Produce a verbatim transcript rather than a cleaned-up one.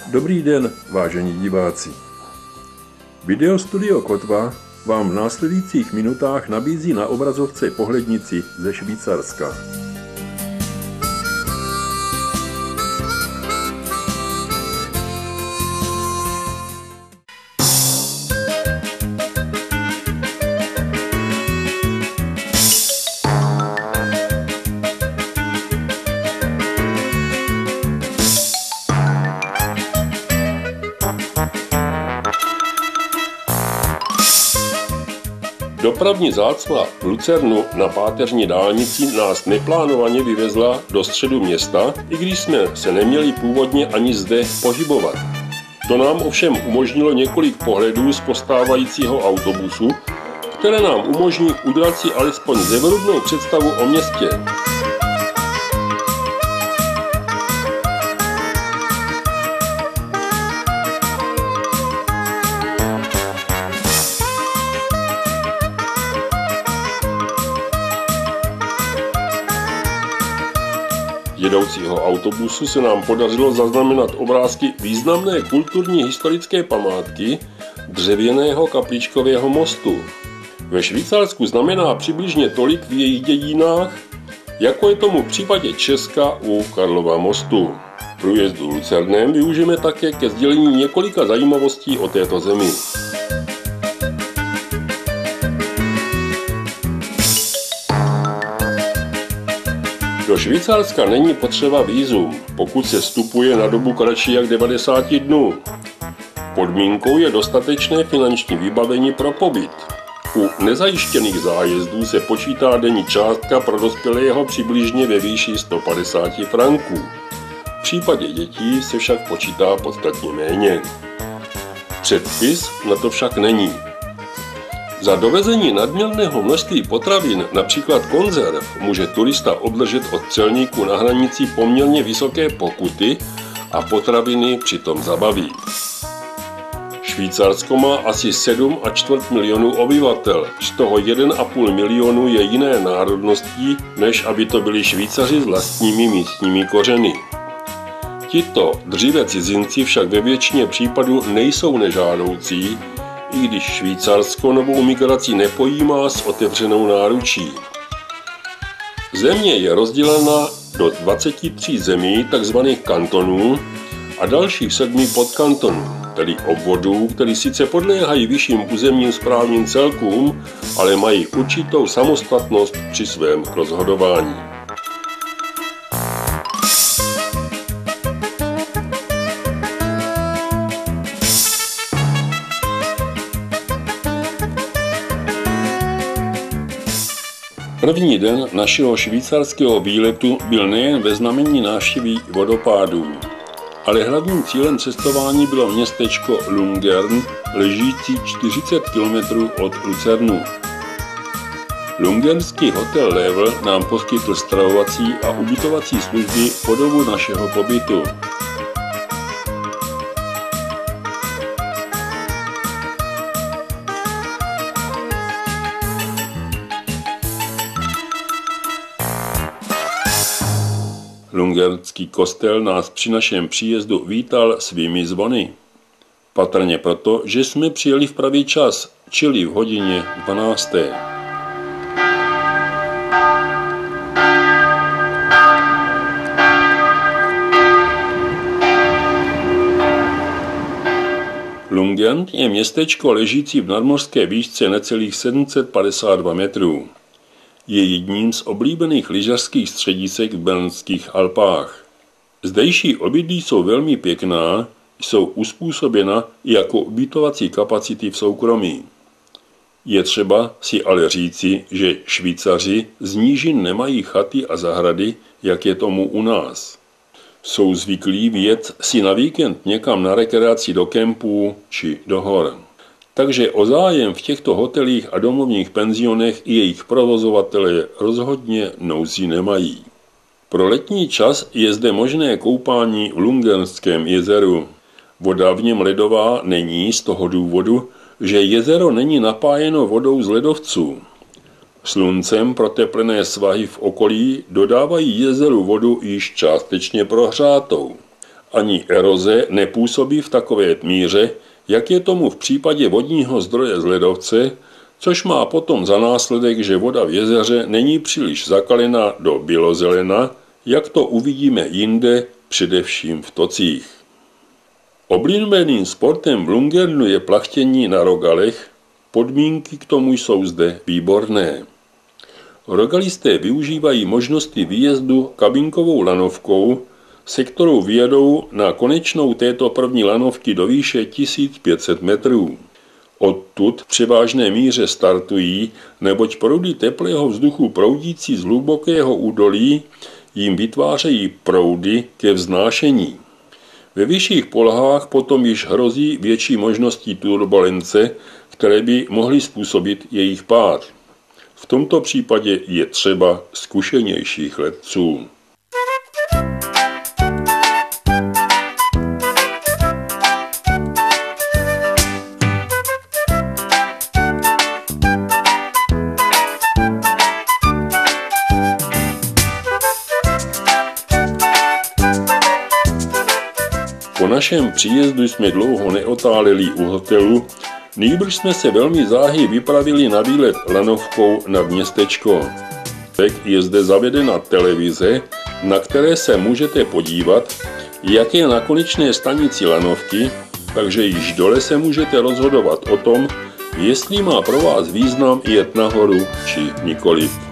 Dobrý den, vážení diváci. Videostudio Kotva vám v následujících minutách nabízí na obrazovce pohlednici ze Švýcarska. Dopravní zácpa v Lucernu na páteřní dálnici nás neplánovaně vyvezla do středu města, i když jsme se neměli původně ani zde pohybovat. To nám ovšem umožnilo několik pohledů z postávajícího autobusu, které nám umožní udělat si alespoň zevrubnou představu o městě. Jedoucího autobusu se nám podařilo zaznamenat obrázky významné kulturní historické památky dřevěného kapličkového mostu. Ve Švýcarsku znamená přibližně tolik v jejich dějinách, jako je tomu v případě Česka u Karlova mostu. Průjezdu Lucernem využijeme také ke sdělení několika zajímavostí o této zemi. Do Švýcarska není potřeba vízum, pokud se vstupuje na dobu kratší jak devadesát dnů. Podmínkou je dostatečné finanční vybavení pro pobyt. U nezajištěných zájezdů se počítá denní částka pro dospělého přibližně ve výši sto padesát franků. V případě dětí se však počítá podstatně méně. Předpis na to však není. Za dovezení nadměrného množství potravin, například konzerv, může turista obdržet od celníků na hranici poměrně vysoké pokuty a potraviny přitom zabaví. Švýcarsko má asi sedm a čtvrt milionu obyvatel, z toho jeden a půl milionu je jiné národností, než aby to byli Švýcaři s vlastními místními kořeny. Tito dříve cizinci však ve většině případů nejsou nežádoucí, i když Švýcarsko novou migraci nepojímá s otevřenou náručí. Země je rozdělena do dvaceti tří zemí, takzvaných kantonů, a dalších sedmi podkantonů, tedy obvodů, které sice podléhají vyšším územním správním celkům, ale mají určitou samostatnost při svém rozhodování. První den našeho švýcarského výletu byl nejen ve znamení návštěvy vodopádů, ale hlavním cílem cestování bylo městečko Lungern, ležící čtyřicet kilometrů od Lucernu. Lungernský hotel Level nám poskytl stravovací a ubytovací služby po dobu našeho pobytu. Lungernský kostel nás při našem příjezdu vítal svými zvony. Patrně proto, že jsme přijeli v pravý čas, čili v hodině dvanácté. Lungern je městečko ležící v nadmořské výšce necelých sedm set padesát dva metrů. Je jedním z oblíbených lyžařských středisek v Bernských Alpách. Zdejší obydlí jsou velmi pěkná, jsou uspůsobena jako ubytovací kapacity v soukromí. Je třeba si ale říci, že Švýcaři z nížin nemají chaty a zahrady, jak je tomu u nás. Jsou zvyklí vyjet si na víkend někam na rekreaci do kempů či do hor. Takže o zájem v těchto hotelích a domovních penzionech i jejich provozovatelé rozhodně nouzí nemají. Pro letní čas je zde možné koupání v Lungernském jezeru. Voda v něm ledová není z toho důvodu, že jezero není napájeno vodou z ledovců. Sluncem proteplené svahy v okolí dodávají jezeru vodu již částečně prohřátou. Ani eroze nepůsobí v takové míře, jak je tomu v případě vodního zdroje z ledovce, což má potom za následek, že voda v jezeře není příliš zakalena do bělozelena, jak to uvidíme jinde, především v tocích. Oblíbeným sportem v Lungern je plachtění na rogalech, podmínky k tomu jsou zde výborné. Rogalisté využívají možnosti výjezdu kabinkovou lanovkou, se kterou vyjedou na konečnou této první lanovky do výše tisíc pět set metrů. Odtud v převážné míře startují, neboť proudy teplého vzduchu proudící z hlubokého údolí jim vytvářejí proudy ke vznášení. Ve vyšších polohách potom již hrozí větší možností turbulence, které by mohly způsobit jejich pád. V tomto případě je třeba zkušenějších letců. Po našem příjezdu jsme dlouho neotáleli u hotelu, nýbrž jsme se velmi záhy vypravili na výlet lanovkou nad městečko. Tak je zde zavedena televize, na které se můžete podívat, jak je na konečné stanici lanovky, takže již dole se můžete rozhodovat o tom, jestli má pro vás význam jet nahoru či nikoliv.